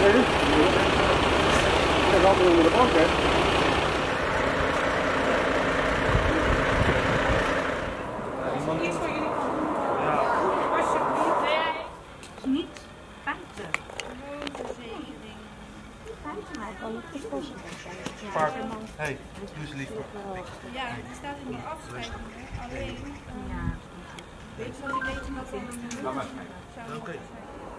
Dat gaat onder de bank, hè? Iets voor jullie kan doen. Ja. Alsjeblieft. Niet buiten. Verzekering. Buiten maar gewoon niet kosten. Park. Hey, doe eens lief. Ja, die staat in die afschrijving. Alleen, weet je wat ik weet wat we doen? Oké.